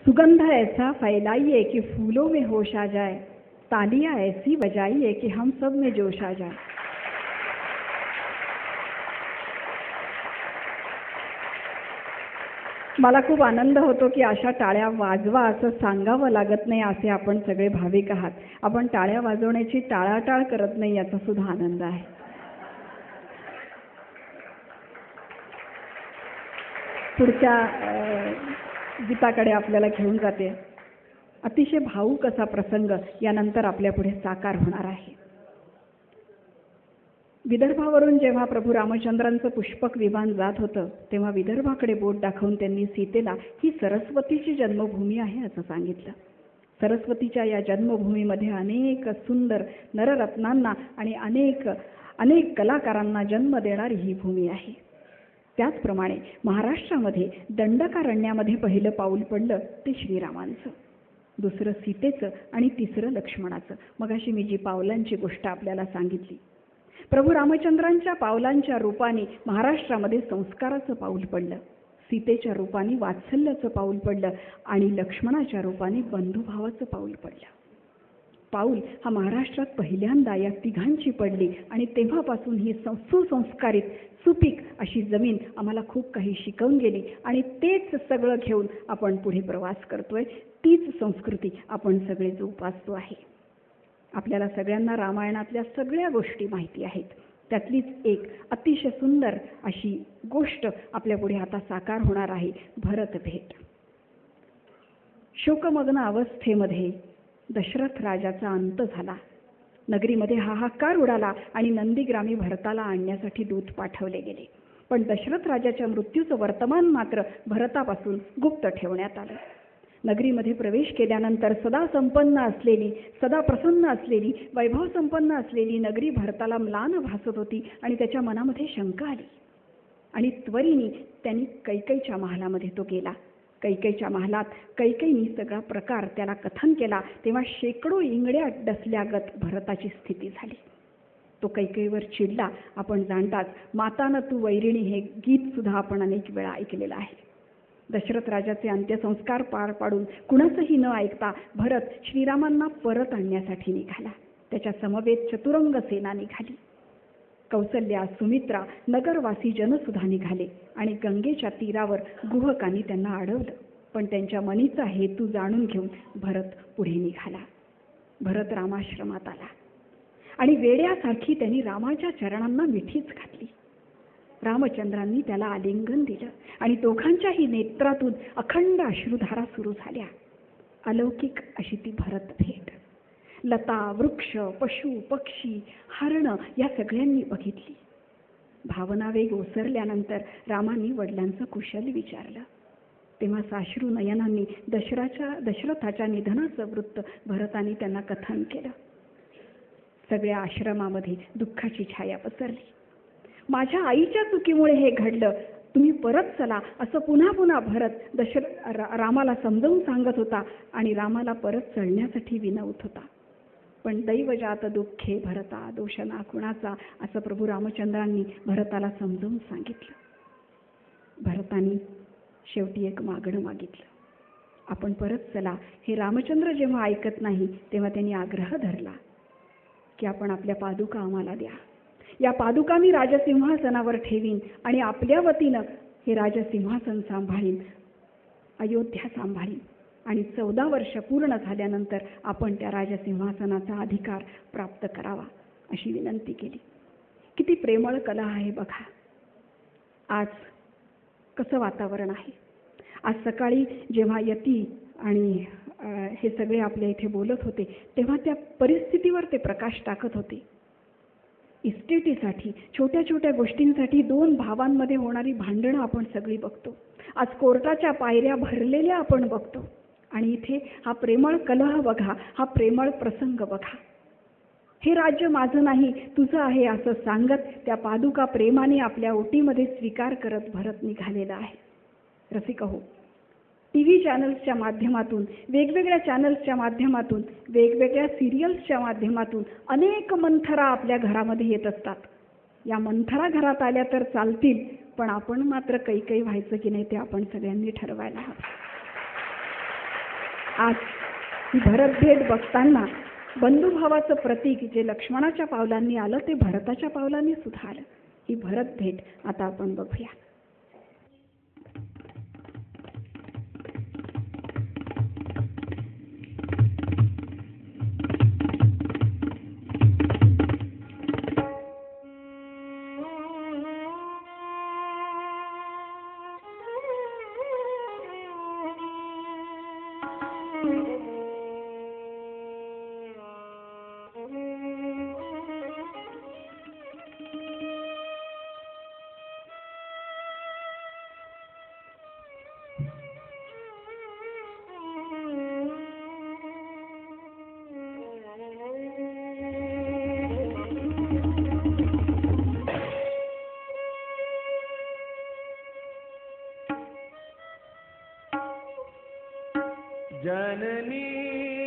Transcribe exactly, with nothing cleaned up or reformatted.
सुगंध ऐसा फैलाइए कि फूलों में होश आ जाए, तालियां ऐसी बजाइए कि हम सब में जोश आ जाए। मला खूप आनंद होतो की अशा टाळ्या वाजवा असं सांगावं लागत नाही, असे आपण सगळे भाविक आहात. आपण टाळ्या वाजवण्याची टाळाटाळ करत नाही, याचा सुद्धा आनंद आहे. पुढच्या गीताकडे आपल्याला घेऊन जाते. अतिशय भावूक असा प्रसंग यानंतर आपल्या पुढे साकार होणार आहे. विदर्भावरून जेव्हा प्रभू रामचंद्रांचं पुष्पक विमान जात होतं, तेव्हा विदर्भाकडे बोट दाखवून त्यांनी सीतेला ही सरस्वतीची जन्मभूमी आहे असं सांगितलं. सरस्वतीच्या या जन्मभूमीमध्ये अनेक सुंदर नररत्नांना आणि अनेक अनेक कलाकारांना जन्म देणारी ही भूमी आहे. त्याचप्रमाणे महाराष्ट्रामध्ये दंडकारण्यामध्ये पहिलं पाऊल पडलं ते श्रीरामांचं, दुसरं सीतेचं आणि तिसरं लक्ष्मणाचं. मगाशी मी जी पावलांची गोष्ट आपल्याला सांगितली, प्रभू रामचंद्रांच्या पावलांच्या रूपाने महाराष्ट्रामध्ये संस्काराचं पाऊल पडलं, सीतेच्या रूपाने वात्सल्याचं पाऊल पडलं आणि लक्ष्मणाच्या रूपाने बंधुभावाचं पाऊल पडलं. पाऊल हा महाराष्ट्रात पहिल्यांदा या तिघांची पडली आणि तेव्हापासून ही सुसंस्कारित सुपीक अशी जमीन आम्हाला खूप काही शिकवून गेली आणि तेच सगळं घेऊन आपण पुढे प्रवास करतोय. तीच संस्कृती आपण सगळे जोपासतो आहे. आपल्याला सगळ्यांना रामायणातल्या सगळ्या गोष्टी माहिती आहेत. त्यातलीच एक अतिशय सुंदर अशी गोष्ट आपल्या पुढे आता साकार होणार आहे, भरत भेट. शोकमग्न अवस्थेमध्ये दशरथ राजाचा अंत झाला. नगरीमध्ये हाहाकार उडाला आणि नंदीग्रामी भरताला आणण्यासाठी दूत पाठवले गेले. पण दशरथ राजाच्या मृत्यूचं वर्तमान मात्र भरतापासून गुप्त ठेवण्यात आलं. नगरीमध्ये प्रवेश केल्यानंतर सदा संपन्न असलेली, सदा प्रसन्न असलेली, वैभव संपन्न असलेली नगरी भरताला म्लान भासत होती आणि त्याच्या मनामध्ये शंका आली आणि त्वरिनी त्यांनी कैकेयीच्या महालामध्ये तो गेला. कैकेयीच्या महालात कैकेयीने सगळा प्रकार त्याला कथन केला. तेव्हा शेकडो इंगड्या डसल्यागत भरताची स्थिती झाली. तो कैकेयीवर चिडला. आपण जाणताच, मातानं तू वैरिणी हे गीत सुद्धा आपण अनेक वेळा ऐकलेलं आहे. दशरथ राजाचे अंत्यसंस्कार पार पाडून कुणाचंही न ऐकता भरत श्रीरामांना परत आणण्यासाठी निघाला. त्याच्या समवेत चतुरंग सेना निघाली. कौसल्या, सुमित्रा, नगरवासी जनसुद्धा निघाले आणि गंगेच्या तीरावर गुहकांनी त्यांना अडवलं. पण त्यांच्या मनीचा हेतू जाणून घेऊन भरत पुढे निघाला. भरत रामाश्रमात आला आणि वेड्यासारखी त्यांनी रामाच्या चरणांना मिठीच घातली. रामचंद्रांनी त्याला आलिंगन दिलं आणि दोघांच्याही नेत्रातून अखंड अश्रुधारा सुरू झाल्या. अलौकिक अशी ती भरत भेट. लता, वृक्ष, पशु, पक्षी, हरणं या सगळ्यांनी बघितली. भावनावेग ओसरल्यानंतर रामांनी वडिलांचं कुशल विचारलं. तेव्हा साश्रू नयनांनी दशराच्या दशरथाच्या निधनाचं वृत्त भरतांनी त्यांना कथन केलं. सगळ्या आश्रमामध्ये दुःखाची छाया पसरली. माझ्या आईच्या चुकीमुळे हे घडलं, तुम्ही परत चला असं पुन्हा पुन्हा भरत दशर रामाला समजावून सांगत होता आणि रामाला परत चढण्यासाठी विनवत होता. पण दैवजात दुःखे भरता दोषना कुणाचा असं प्रभू रामचंद्रांनी भरताला समजावून सांगितलं. भरतानी शेवटी एक मागणं मागितलं, आपण परत चला. हे रामचंद्र जेव्हा ऐकत नाही तेव्हा त्यांनी आग्रह धरला की आपण आपल्या पादुका आम्हाला द्या. या पादुका मी राजसिंहासनावर ठेवीन आणि आपल्या वतीनं हे राजसिंहासन सांभाळीन, अयोध्या सांभाळीन आणि चौदा वर्ष पूर्ण झाल्यानंतर आपण त्या राजसिंहासनाचा अधिकार प्राप्त करावा अशी विनंती केली. किती प्रेमळ कला आहे बघा. आज कसं वातावरण आहे. आज सकाळी जेव्हा यती आणि हे सगळे आपल्या इथे बोलत होते तेव्हा त्या परिस्थितीवर ते प्रकाश टाकत होते. इस्टेटीसाठी, छोट्या छोट्या गोष्टींसाठी दोन भावांमध्ये होणारी भांडणं आपण सगळी बघतो. आज कोर्टाच्या पायऱ्या भरलेल्या आपण बघतो आणि इथे हा प्रेमळ कलह बघा, हा प्रेमळ प्रसंग बघा. हे राज्य माझं नाही तुझं आहे असं सांगत त्या पादुका प्रेमाने आपल्या ओटीमध्ये स्वीकार करत भरत निघालेला आहे. रसिक हो, टी व्ही चॅनल्सच्या माध्यमातून, वेगवेगळ्या चॅनल्सच्या माध्यमातून, वेगवेगळ्या सिरियल्सच्या माध्यमातून अनेक मंथरा आपल्या घरामध्ये येत असतात. या मंथरा घरात आल्या तर चालतील, पण आपण मात्र काही काही व्हायचं की नाही ते आपण सगळ्यांनी ठरवायला हवं. आज ही भरत भेट बघताना बंधुभावाचं प्रतीक जे लक्ष्मणाच्या पावलांनी आलं ते भरताच्या पावलांनी सुद्धा आलं. ही भरत भेट आता आपण बघूया. जननी